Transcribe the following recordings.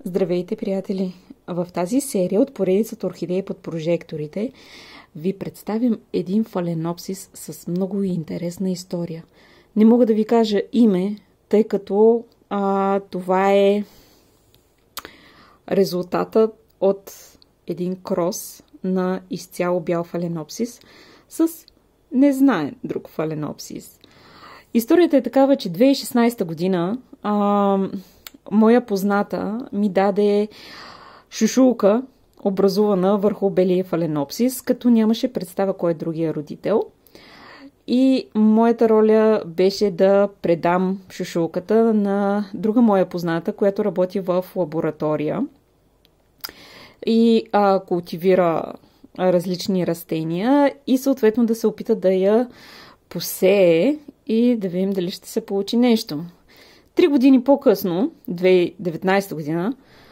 Здравейте, приятели! В тази серия от поредицата орхидеи под прожекторите ви представим един фаленопсис с много интересна история. Не мога да ви кажа име, тъй като това е резултатът от един крос на изцяло бял фаленопсис с незнаен друг фаленопсис. Историята е такава, че 2016 година моя позната ми даде шушулка, образувана върху белия фаленопсис, като нямаше представа кой е другия родител. И моята роля беше да предам шушулката на друга моя позната, която работи в лаборатория и култивира различни растения и съответно да се опита да я посее и да видим дали ще се получи нещо. 3 години по-късно, 2019 година,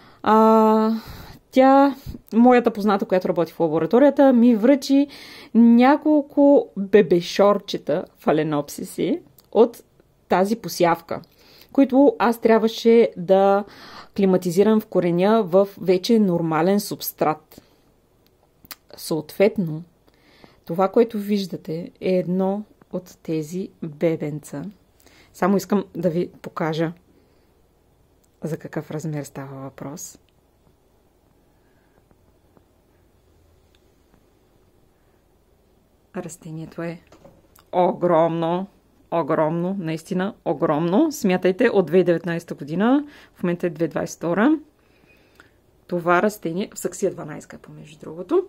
моята позната, която работи в лабораторията, ми връчи няколко бебешорчета фаленопсиси от тази посявка, които аз трябваше да климатизирам в кореня в вече нормален субстрат. Съответно, това, което виждате, е едно от тези бебенца. Само искам да ви покажа за какъв размер става въпрос. Растението е огромно, наистина огромно. Смятайте, от 2019 година, в момента е 2022. Това растение, в саксия 12 помежду другото,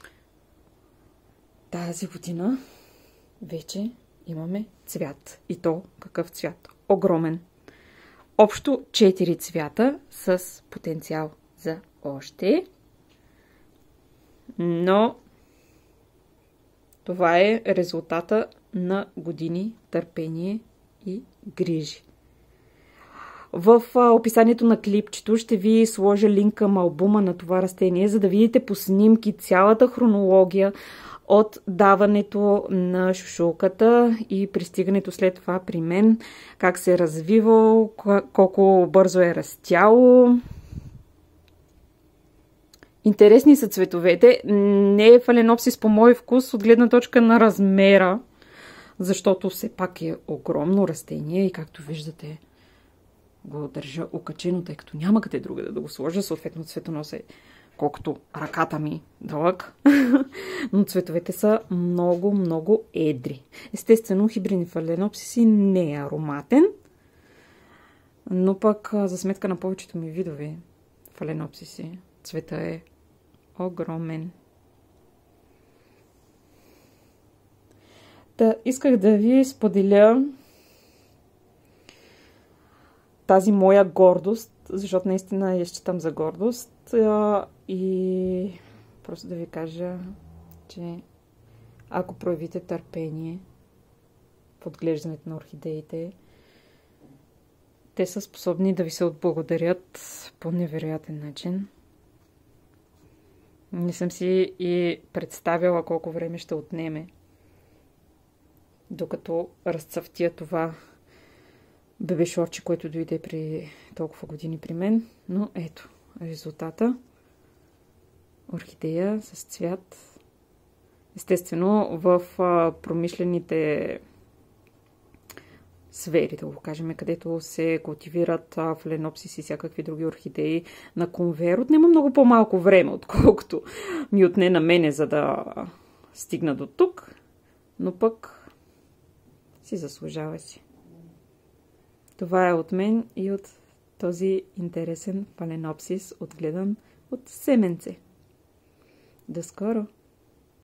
тази година вече имаме цвят. И то какъв цвят? Огромен. Общо 4 цвята с потенциал за още. Но това е резултата на години търпение и грижи. В описанието на клипчето ще ви сложа линк към албума на това растение, за да видите по снимки цялата хронология от даването на шушулката и пристигането след това при мен, как се е развивал, колко бързо е растяло. Интересни са цветовете. Не е фаленопсис по мой вкус от гледна точка на размера, защото все пак е огромно растение и както виждате го държа окачено, тъй като няма къде друга да го сложа. Съответно цветонос е колкото ръката ми дълъг. Но цветовете са много едри. Естествено, хибридни фаленопсиси не е ароматен, но пък за сметка на повечето ми видове фаленопсиси цвета е огромен. Исках да ви споделя тази моя гордост, защото наистина я считам за гордост и просто да ви кажа, че ако проявите търпение в отглеждането на орхидеите, те са способни да ви се отблагодарят по невероятен начин. Не съм си и представяла колко време ще отнеме, докато разцъфтия това бебешорче, което дойде при толкова години при мен. Но ето резултата. Орхидея с цвят. Естествено, в промишлените сфери, да го кажем, където се култивират фаленопсиси и всякакви други орхидеи на конвейер, отнема много по-малко време, отколкото ми отне на мене, за да стигна до тук. Но пък си заслужава си. Това е от мен и от този интересен фаленопсис, отгледан от семенце. До скоро!